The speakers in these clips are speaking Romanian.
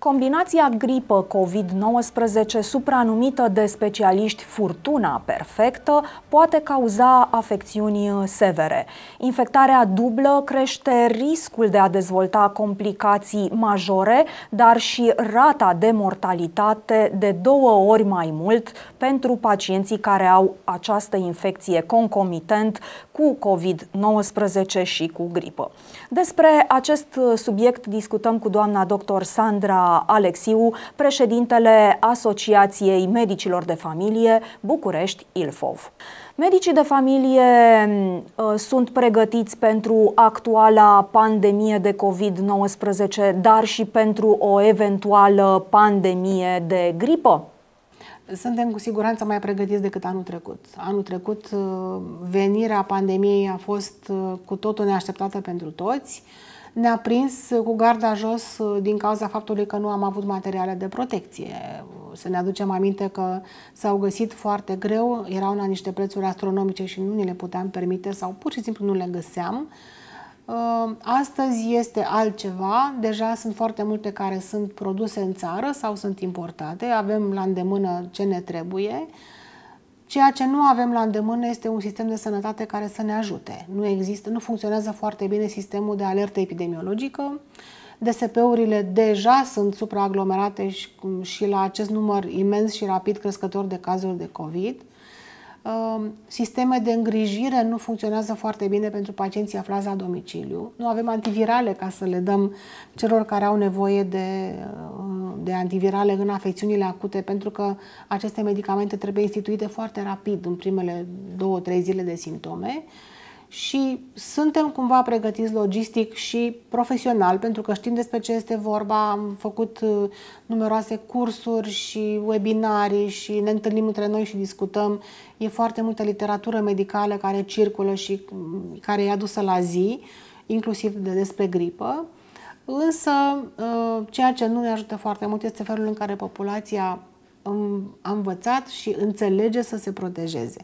Combinația gripă COVID-19, supranumită de specialiști furtuna perfectă, poate cauza afecțiuni severe. Infectarea dublă crește riscul de a dezvolta complicații majore, dar și rata de mortalitate de 2 ori mai mult pentru pacienții care au această infecție concomitent cu COVID-19 și cu gripă. Despre acest subiect discutăm cu doamna dr. Sandra Alexiu, președintele Asociației Medicilor de Familie București-Ilfov. Medicii de familie sunt pregătiți pentru actuala pandemie de COVID-19, dar și pentru o eventuală pandemie de gripă? Suntem cu siguranță mai pregătiți decât anul trecut. Anul trecut venirea pandemiei a fost cu totul neașteptată pentru toți. Ne-a prins cu garda jos din cauza faptului că nu am avut materiale de protecție. Să ne aducem aminte că s-au găsit foarte greu, erau la niște prețuri astronomice și nu ni le puteam permite sau pur și simplu nu le găseam. Astăzi este altceva, deja sunt foarte multe care sunt produse în țară sau sunt importate, avem la îndemână ce ne trebuie. Ceea ce nu avem la îndemână este un sistem de sănătate care să ne ajute. Nu funcționează foarte bine sistemul de alertă epidemiologică. DSP-urile deja sunt supraaglomerate și la acest număr imens și rapid crescător de cazuri de COVID. Sisteme de îngrijire nu funcționează foarte bine pentru pacienții aflați la domiciliu. Nu avem antivirale ca să le dăm celor care au nevoie de antivirale în afecțiunile acute, pentru că aceste medicamente trebuie instituite foarte rapid în primele 2-3 zile de simptome. Și suntem cumva pregătiți logistic și profesional, pentru că știm despre ce este vorba, am făcut numeroase cursuri și webinarii și ne întâlnim între noi și discutăm. E foarte multă literatură medicală care circulă și care e adusă la zi, inclusiv despre gripă. Însă, ceea ce nu ne ajută foarte mult este felul în care populația a învățat și înțelege să se protejeze.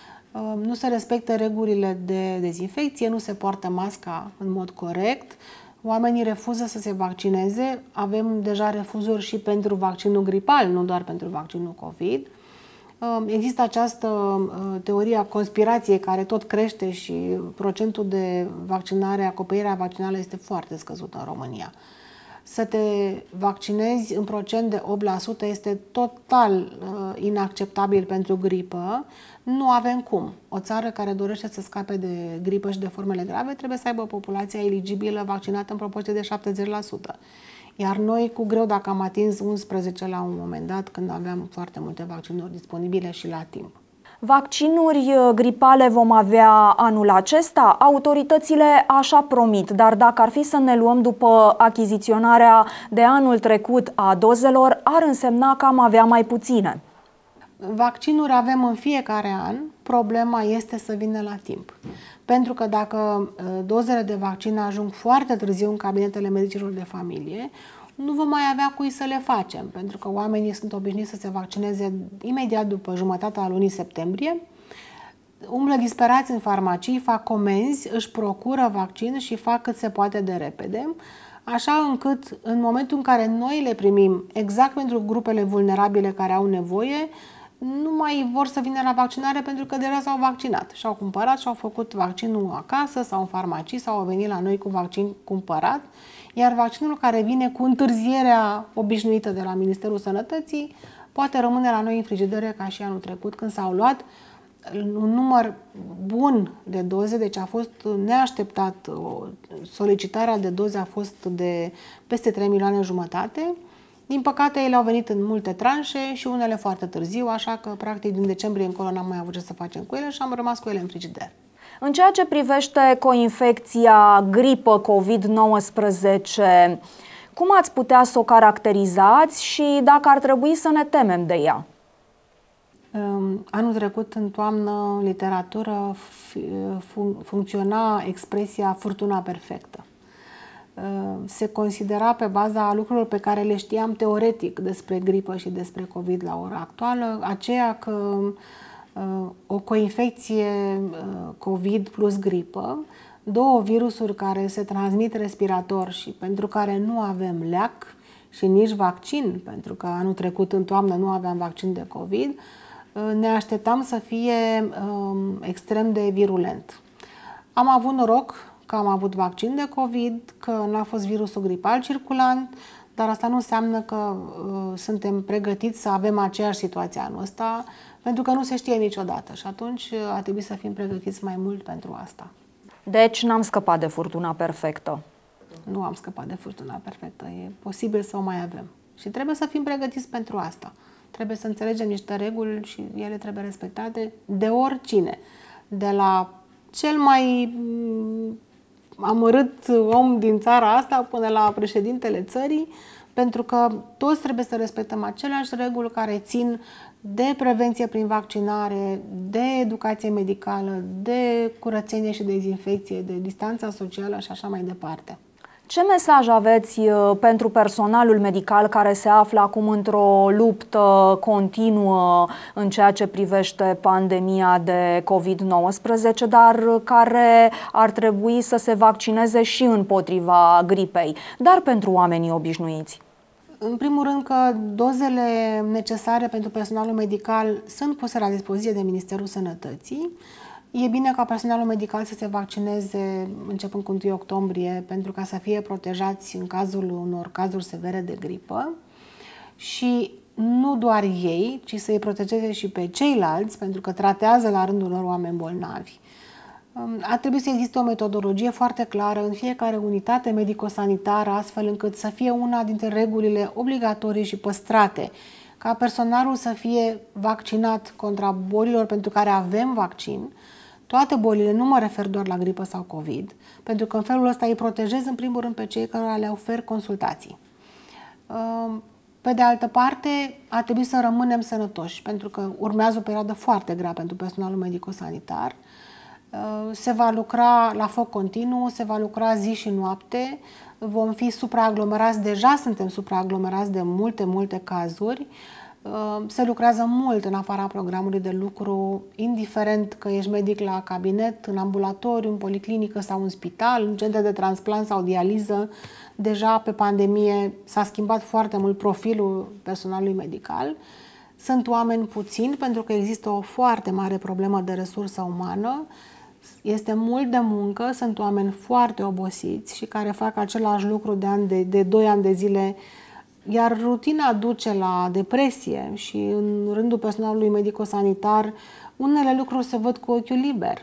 Nu se respectă regulile de dezinfecție, nu se poartă masca în mod corect, oamenii refuză să se vaccineze, avem deja refuzuri și pentru vaccinul gripal, nu doar pentru vaccinul COVID. Există această teorie a conspirației care tot crește și procentul de vaccinare, acoperirea vaccinală este foarte scăzută în România. Să te vaccinezi în procent de 8% este total inacceptabil pentru gripă. Nu avem cum. O țară care dorește să scape de gripă și de formele grave trebuie să aibă populația eligibilă vaccinată în proporție de 70%. Iar noi cu greu dacă am atins 11 la un moment dat, când aveam foarte multe vaccinuri disponibile și la timp. Vaccinuri gripale vom avea anul acesta? Autoritățile așa promit, dar dacă ar fi să ne luăm după achiziționarea de anul trecut a dozelor, ar însemna că am avea mai puține. Vaccinuri avem în fiecare an, problema este să vină la timp. Pentru că dacă dozele de vaccin ajung foarte târziu în cabinetele medicilor de familie, nu vom mai avea cui să le facem, pentru că oamenii sunt obișnuiți să se vaccineze imediat după jumătatea lunii septembrie, umblă disperați în farmacii, fac comenzi, își procură vaccin și fac cât se poate de repede, așa încât în momentul în care noi le primim exact pentru grupele vulnerabile care au nevoie, nu mai vor să vină la vaccinare pentru că deja s-au vaccinat și-au cumpărat și-au făcut vaccinul acasă sau în farmacii sau au venit la noi cu vaccin cumpărat. Iar vaccinul care vine cu întârzierea obișnuită de la Ministerul Sănătății poate rămâne la noi în frigidere ca și anul trecut, când s-au luat un număr bun de doze, deci a fost neașteptat, solicitarea de doze a fost de peste 3,5 milioane. Din păcate, ele au venit în multe tranșe și unele foarte târziu, așa că practic din decembrie încolo n-am mai avut ce să facem cu ele și am rămas cu ele în frigider. În ceea ce privește coinfecția gripă COVID-19, cum ați putea să o caracterizați și dacă ar trebui să ne temem de ea? Anul trecut, în toamnă, în literatură, funcționa expresia furtuna perfectă. Se considera pe baza lucrurilor pe care le știam teoretic despre gripă și despre COVID la ora actuală, aceea că o coinfecție COVID plus gripă, două virusuri care se transmit respirator și pentru care nu avem leac și nici vaccin, pentru că anul trecut în toamnă nu aveam vaccin de COVID, ne așteptam să fie extrem de virulent. Am avut noroc că am avut vaccin de COVID, că n-a fost virusul gripal circulant, dar asta nu înseamnă că suntem pregătiți să avem aceeași situație anul ăsta, pentru că nu se știe niciodată și atunci ar trebui să fim pregătiți mai mult pentru asta. Deci n-am scăpat de furtuna perfectă. Nu am scăpat de furtuna perfectă, e posibil să o mai avem. Și trebuie să fim pregătiți pentru asta. Trebuie să înțelegem niște reguli și ele trebuie respectate de oricine. De la cel mai amărât om din țara asta până la președintele țării, pentru că toți trebuie să respectăm aceleași reguli care țin de prevenție prin vaccinare, de educație medicală, de curățenie și dezinfecție, de distanța socială și așa mai departe. Ce mesaj aveți pentru personalul medical care se află acum într-o luptă continuă în ceea ce privește pandemia de COVID-19, dar care ar trebui să se vaccineze și împotriva gripei, dar pentru oamenii obișnuiți? În primul rând că dozele necesare pentru personalul medical sunt puse la dispoziție de Ministerul Sănătății. E bine ca personalul medical să se vaccineze începând cu 1 octombrie pentru ca să fie protejați în cazul unor cazuri severe de gripă și nu doar ei, ci să îi protejeze și pe ceilalți pentru că tratează la rândul lor oameni bolnavi. Ar trebui să existe o metodologie foarte clară în fiecare unitate medico-sanitară, astfel încât să fie una dintre regulile obligatorii și păstrate, ca personalul să fie vaccinat contra bolilor pentru care avem vaccin, toate bolile, nu mă refer doar la gripă sau COVID, pentru că în felul ăsta îi protejez în primul rând pe cei care le ofer consultații. Pe de altă parte, ar trebui să rămânem sănătoși, pentru că urmează o perioadă foarte grea pentru personalul medico-sanitar. Se va lucra la foc continuu, se va lucra zi și noapte, vom fi supraaglomerați, deja suntem supraaglomerați de multe cazuri. Se lucrează mult în afara programului de lucru, indiferent că ești medic la cabinet, în ambulatoriu, în policlinică sau în spital, în centre de transplant sau dializă. Deja pe pandemie s-a schimbat foarte mult profilul personalului medical. Sunt oameni puțini pentru că există o foarte mare problemă de resursă umană. Este mult de muncă, sunt oameni foarte obosiți și care fac același lucru de 2 ani de zile, iar rutina duce la depresie și în rândul personalului medico-sanitar unele lucruri se văd cu ochiul liber.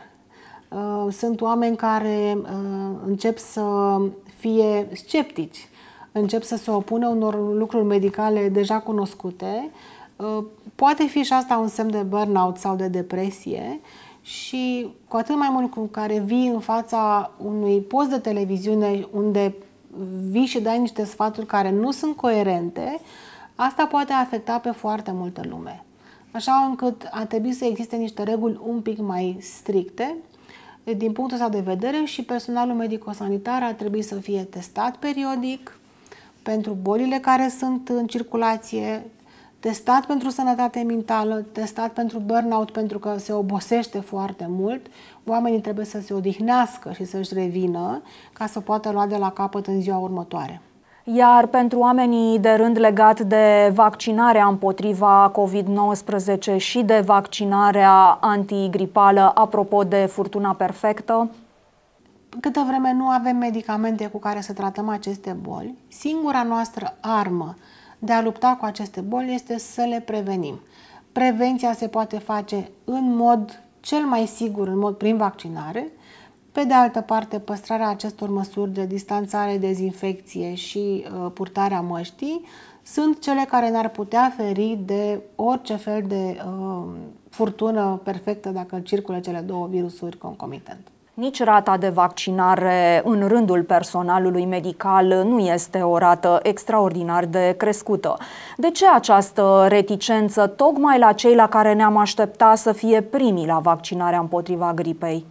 Sunt oameni care încep să fie sceptici, încep să se opună unor lucruri medicale deja cunoscute. Poate fi și asta un semn de burnout sau de depresie și cu atât mai mult cu care vii în fața unui post de televiziune unde vii și dai niște sfaturi care nu sunt coerente, asta poate afecta pe foarte multă lume. Așa încât ar trebui să existe niște reguli un pic mai stricte din punctul ăsta de vedere și personalul medico-sanitar ar trebui să fie testat periodic pentru bolile care sunt în circulație, testat pentru sănătate mentală, testat pentru burnout pentru că se obosește foarte mult. Oamenii trebuie să se odihnească și să-și revină ca să poată lua de la capăt în ziua următoare. Iar pentru oamenii de rând legat de vaccinarea împotriva COVID-19 și de vaccinarea antigripală, apropo de furtuna perfectă? Câtă vreme nu avem medicamente cu care să tratăm aceste boli, singura noastră armă de a lupta cu aceste boli este să le prevenim. Prevenția se poate face în mod cel mai sigur, prin vaccinare. Pe de altă parte, păstrarea acestor măsuri de distanțare, dezinfecție și purtarea măștii sunt cele care ne-ar putea feri de orice fel de furtună perfectă dacă circulă cele două virusuri concomitent. Nici rata de vaccinare în rândul personalului medical nu este o rată extraordinar de crescută. De ce această reticență tocmai la cei la care ne-am aștepta să fie primii la vaccinarea împotriva gripei?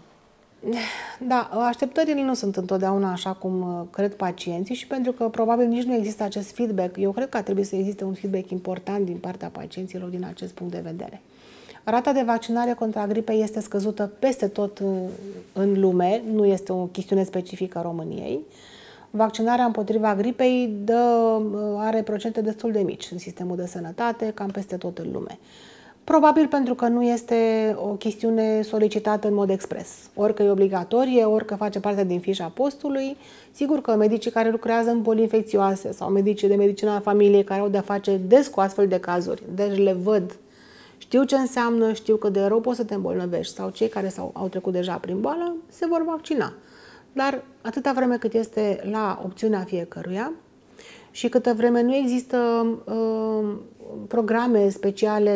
Da, așteptările nu sunt întotdeauna așa cum cred pacienții și pentru că probabil nici nu există acest feedback. Eu cred că ar trebui să existe un feedback important din partea pacienților din acest punct de vedere. Rata de vaccinare contra gripei este scăzută peste tot în lume, nu este o chestiune specifică a României. Vaccinarea împotriva gripei are procente destul de mici în sistemul de sănătate, cam peste tot în lume. Probabil pentru că nu este o chestiune solicitată în mod expres. Ori că e obligatorie, ori că face parte din fișa postului. Sigur că medicii care lucrează în boli infecțioase sau medicii de medicină a familiei care au de-a face des cu astfel de cazuri, deci le văd, știu ce înseamnă, știu că de rău poți să te îmbolnăvești, sau cei care au trecut deja prin boală se vor vaccina. Dar atâta vreme cât este la opțiunea fiecăruia și câtă vreme nu există programe speciale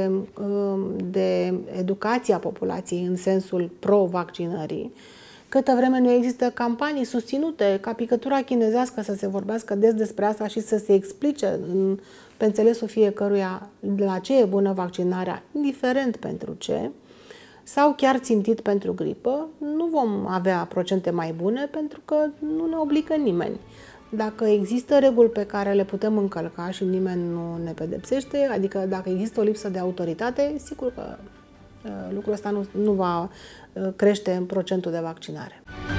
de educație a populației în sensul pro-vaccinării, câtă vreme nu există campanii susținute ca picătura chinezească să se vorbească des despre asta și să se explice pe înțelesul fiecăruia de la ce e bună vaccinarea, indiferent pentru ce, sau chiar țintit pentru gripă, nu vom avea procente mai bune pentru că nu ne obligă nimeni. Dacă există reguli pe care le putem încălca și nimeni nu ne pedepsește, adică dacă există o lipsă de autoritate, sigur că lucrul ăsta nu va crește în procentul de vaccinare.